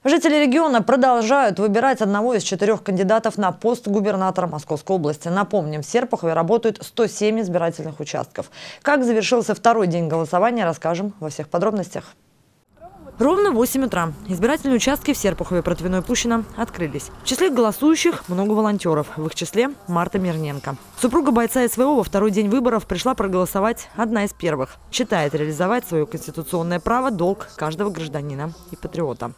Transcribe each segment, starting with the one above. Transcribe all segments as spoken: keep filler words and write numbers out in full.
Жители региона продолжают выбирать одного из четырех кандидатов на пост губернатора Московской области. Напомним, в Серпухове работают сто семь избирательных участков. Как завершился второй день голосования, расскажем во всех подробностях. Ровно в восемь утра избирательные участки в Серпухове, Протвино и Пущино открылись. В числе голосующих много волонтеров, в их числе Марта Мирненко. Супруга бойца СВО во второй день выборов пришла проголосовать одна из первых. Считает, реализовать свое конституционное право – долг каждого гражданина и патриота.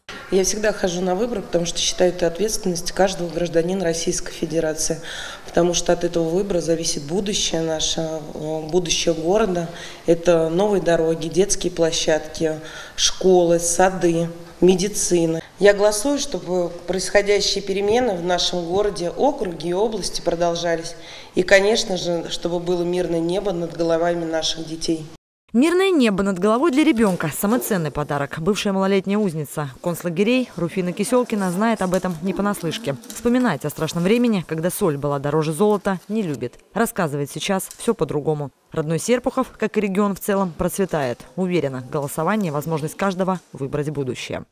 Я всегда хожу на выборы, потому что считаю это ответственность каждого гражданина Российской Федерации. Потому что от этого выбора зависит будущее наше, будущее города. Это новые дороги, детские площадки, школы, сады, медицина. Я голосую, чтобы происходящие перемены в нашем городе, округе и области продолжались. И, конечно же, чтобы было мирное небо над головами наших детей. Мирное небо над головой для ребенка – самый ценный подарок. Бывшая малолетняя узница концлагерей Руфина Киселкина знает об этом не понаслышке. Вспоминать о страшном времени, когда соль была дороже золота, не любит. Рассказывает сейчас все по-другому. Родной Серпухов, как и регион в целом, процветает. Уверена, голосование – возможность каждого выбрать будущее.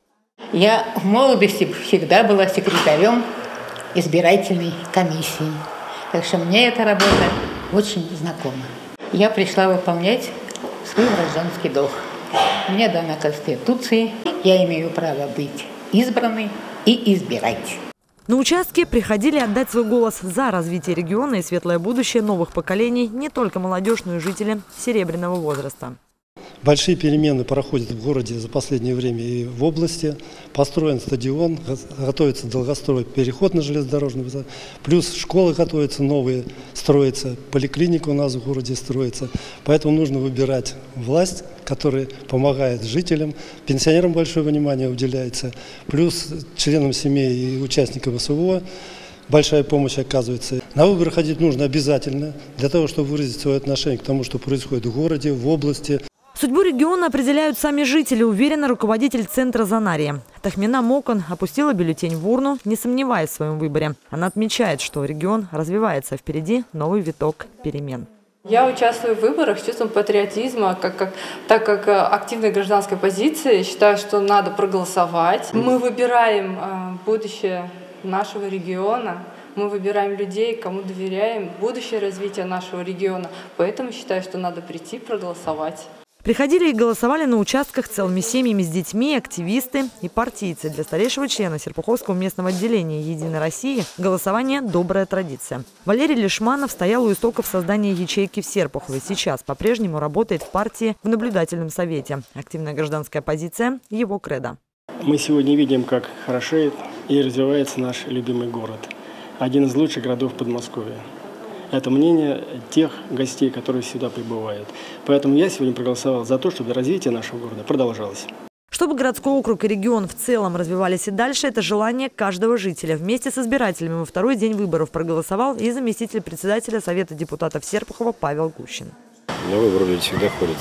Я в молодости всегда была секретарем избирательной комиссии. Так что мне эта работа очень знакома. Я пришла выполнять свой гражданский долг. Мне дана Конституция, я имею право быть избранной и избирать. На участке приходили отдать свой голос за развитие региона и светлое будущее новых поколений не только молодежь, но и жители серебряного возраста. Большие перемены проходят в городе за последнее время и в области. Построен стадион, готовится долгостроить переход на железнодорожный вокзал. Плюс школы готовятся новые, строятся, поликлиника у нас в городе строится. Поэтому нужно выбирать власть, которая помогает жителям. Пенсионерам большое внимание уделяется. Плюс членам семей и участникам СВО большая помощь оказывается. На выборы ходить нужно обязательно, для того, чтобы выразить свое отношение к тому, что происходит в городе, в области. Судьбу региона определяют сами жители, уверена руководитель центра «Занария». Тахмина Мокон опустила бюллетень в урну, не сомневаясь в своем выборе. Она отмечает, что регион развивается, впереди новый виток перемен. Я участвую в выборах с чувством патриотизма, как, как, так как активной гражданской позиции. Считаю, что надо проголосовать. Мы выбираем э, будущее нашего региона. Мы выбираем людей, кому доверяем, будущее развитие нашего региона. Поэтому считаю, что надо прийти проголосовать. Приходили и голосовали на участках целыми семьями с детьми, активисты и партийцы. Для старейшего члена Серпуховского местного отделения «Единой России» голосование – добрая традиция. Валерий Лишманов стоял у истоков создания ячейки в Серпухове. Сейчас по-прежнему работает в партии в наблюдательном совете. Активная гражданская позиция – его кредо. Мы сегодня видим, как хорошеет и развивается наш любимый город. Один из лучших городов Подмосковья. Это мнение тех гостей, которые сюда прибывают. Поэтому я сегодня проголосовал за то, чтобы развитие нашего города продолжалось. Чтобы городской округ и регион в целом развивались и дальше, это желание каждого жителя. Вместе с избирателями во второй день выборов проголосовал и заместитель председателя Совета депутатов Серпухова Павел Гущин. На выборы люди всегда ходят,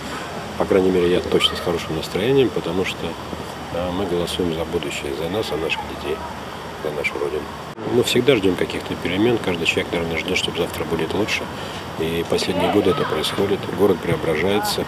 по крайней мере, я точно с хорошим настроением, потому что мы голосуем за будущее, за нас, за наших детей, за нашу родину. Мы всегда ждем каких-то перемен, каждый человек, наверное, ждет, чтобы завтра будет лучше. И последние годы это происходит, город преображается.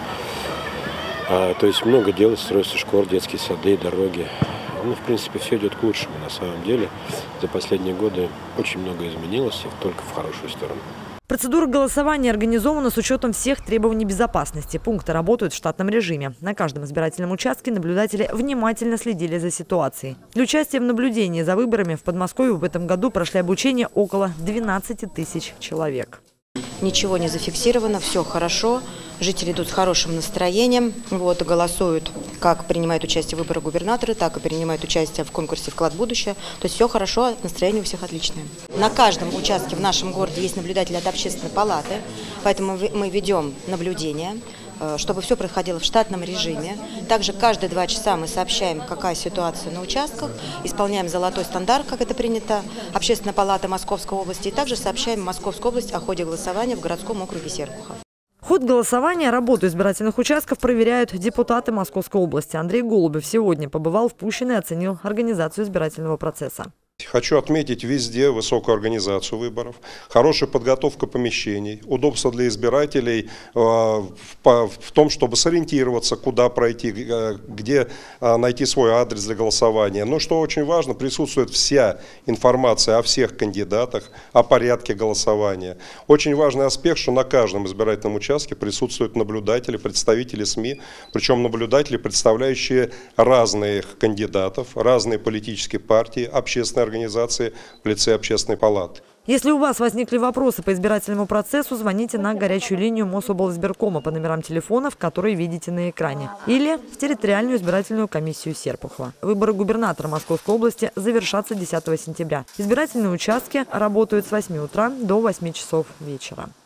А, то есть много дел, строятся школы, детские сады, дороги. Ну, в принципе, все идет к лучшему. На самом деле, за последние годы очень много изменилось, и только в хорошую сторону. Процедура голосования организована с учетом всех требований безопасности. Пункты работают в штатном режиме. На каждом избирательном участке наблюдатели внимательно следили за ситуацией. Для участия в наблюдении за выборами в Подмосковье в этом году прошли обучение около двенадцати тысяч человек. Ничего не зафиксировано, все хорошо. Жители идут с хорошим настроением, вот, голосуют, как принимают участие в выборах губернатора, так и принимают участие в конкурсе «Вклад в будущее». То есть все хорошо, настроение у всех отличное. На каждом участке в нашем городе есть наблюдатели от общественной палаты, поэтому мы ведем наблюдение, чтобы все происходило в штатном режиме. Также каждые два часа мы сообщаем, какая ситуация на участках, исполняем золотой стандарт, как это принято, Общественная палата Московской области, и также сообщаем в Московскую область о ходе голосования в городском округе Серпухов. Ход голосования, работу избирательных участков проверяют депутаты Московской области. Андрей Голубев сегодня побывал в Пущино и оценил организацию избирательного процесса. Хочу отметить везде высокую организацию выборов, хорошая подготовка помещений, удобство для избирателей э, в, в том, чтобы сориентироваться, куда пройти, э, где э, найти свой адрес для голосования. Но что очень важно, присутствует вся информация о всех кандидатах, о порядке голосования. Очень важный аспект, что на каждом избирательном участке присутствуют наблюдатели, представители СМИ, причем наблюдатели, представляющие разных кандидатов, разные политические партии, общественные организации в лице Общественной палаты. Если у вас возникли вопросы по избирательному процессу, звоните на горячую линию Мособлсбиркома по номерам телефонов, которые видите на экране, или в территориальную избирательную комиссию Серпухова. Выборы губернатора Московской области завершатся десятого сентября. Избирательные участки работают с восьми утра до восьми часов вечера.